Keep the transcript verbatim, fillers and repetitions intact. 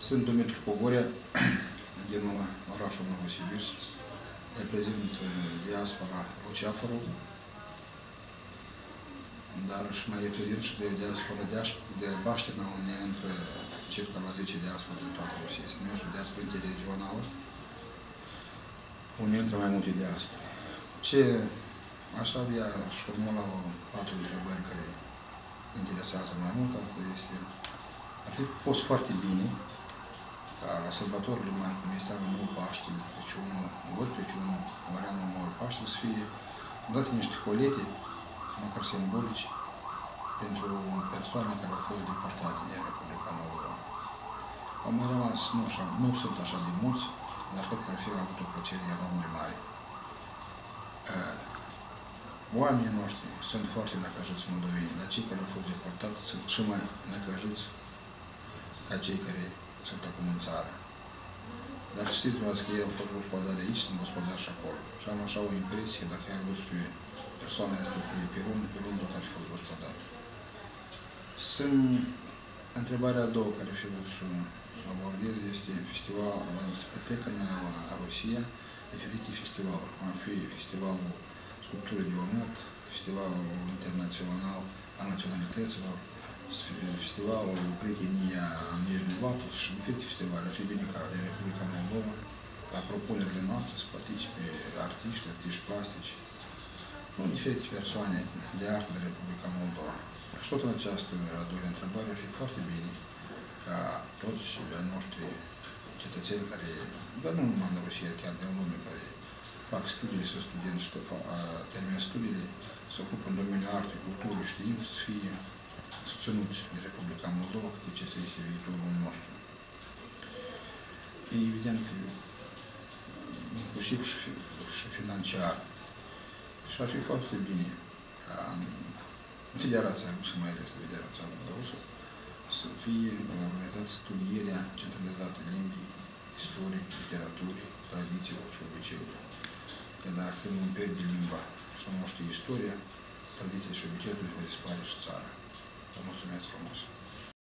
Sunt Dumitru Pogorea, din orașul Novosibirsk, reprezint diaspora Luceafărul, dar și mai reprezint și de diaspora de Baștina, unde intră circa la zece diaspora din toată Rusia. Se numește diaspora interregională, unde intră mai multe diaspore. Ce aș avea și formula patru întrebări care interesează mai mult, asta este: ar fi fost foarte bine ca la sărbătorile mari, cum este anul nou, Paștele, Crăciunul, văd Crăciunul, Marianul nou, Paștele, să fie date niște colete, măcar simbolici, pentru persoane care au fost deportate din Republica Moldova. Au mai rămas, nu, așa, nu sunt așa de mulți, dar cred că ar fi avut o plăcere enorm de mare. Oamenii noștri sunt foarte necăjiți moldoveni, dar cei care au fost deportați sunt și mai necăjiți ca cei care sunt acum în țară. Dar știți dumneavoastră că ei au fost gospodari aici, sunt gospodari și acolo. Și am așa o impresie, dacă i-ar văzut pe persoane respective pe rum, pe rum tot ar fi fost gospodari. Sunt întrebarea a doua care fi vrut să abordez, este festival, se petrec în Rusia diferite festivaluri, cum ar fi festivalul sculpturii de omet, festivalul internațional al naționalităților, festivalul Prietenia Nijni Vatul și diferite festivale. Ar fi bine ca de Republica Moldova, la propunerile noastre, să participe artiști, artiști plastici, nu diferite persoane de artă de Republica Moldova. Și tot în această a doua întrebare ar fi foarte bine ca toți ai noștri cetățeni care, dar nu numai în Rusia, chiar din lume, care fac studiile, să studenți și termină studiile, să ocupă în domeniul artei, culturii, știință, să fie susținuți de Republica Moldova, că de ce să este viitorul nostru. E evident că inclusiv și, și financiar. Și ar fi foarte bine ca Federația Rusă, mai ales Federația Rusă, să fie organizată studierea centralizată limbii, istoriei, literaturii, tradițiilor și obiceiurilor. Că dacă nu pierde limba și nu știe istoria, tradiția și obiceiurile, va dispare și țara. Vă mulțumesc frumos!